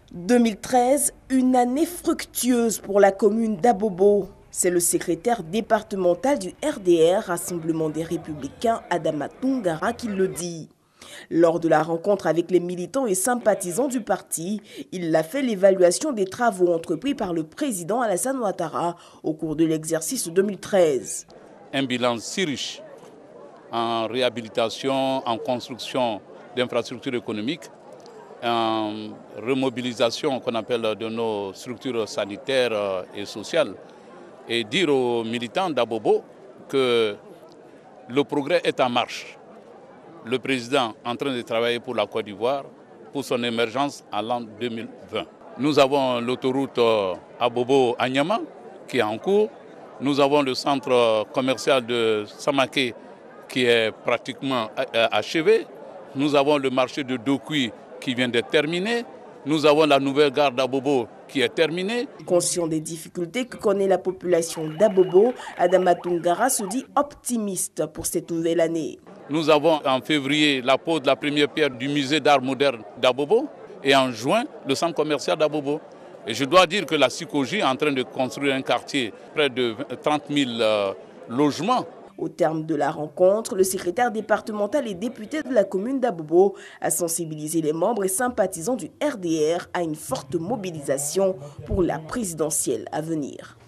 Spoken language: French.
2013, une année fructueuse pour la commune d'Abobo. C'est le secrétaire départemental du RDR, Rassemblement des Républicains, Adama Toungara, qui le dit. Lors de la rencontre avec les militants et sympathisants du parti, il a fait l'évaluation des travaux entrepris par le président Alassane Ouattara au cours de l'exercice 2013. Un bilan si riche en réhabilitation, en construction d'infrastructures économiques, en remobilisation qu'on appelle de nos structures sanitaires et sociales, et dire aux militants d'Abobo que le progrès est en marche. Le président est en train de travailler pour la Côte d'Ivoire, pour son émergence en l'an 2020. Nous avons l'autoroute Abobo-Anyama qui est en cours. Nous avons le centre commercial de Samaké qui est pratiquement achevé. Nous avons le marché de Dokui qui vient d'être terminé. Nous avons la nouvelle gare d'Abobo qui est terminée. Conscient des difficultés que connaît la population d'Abobo, Adama Toungara se dit optimiste pour cette nouvelle année. Nous avons en février la pose de la première pierre du musée d'art moderne d'Abobo et en juin le centre commercial d'Abobo. Et je dois dire que la SICOJ est en train de construire un quartier, près de 30 000 logements. Au terme de la rencontre, le secrétaire départemental et député de la commune d'Abobo a sensibilisé les membres et sympathisants du RDR à une forte mobilisation pour la présidentielle à venir.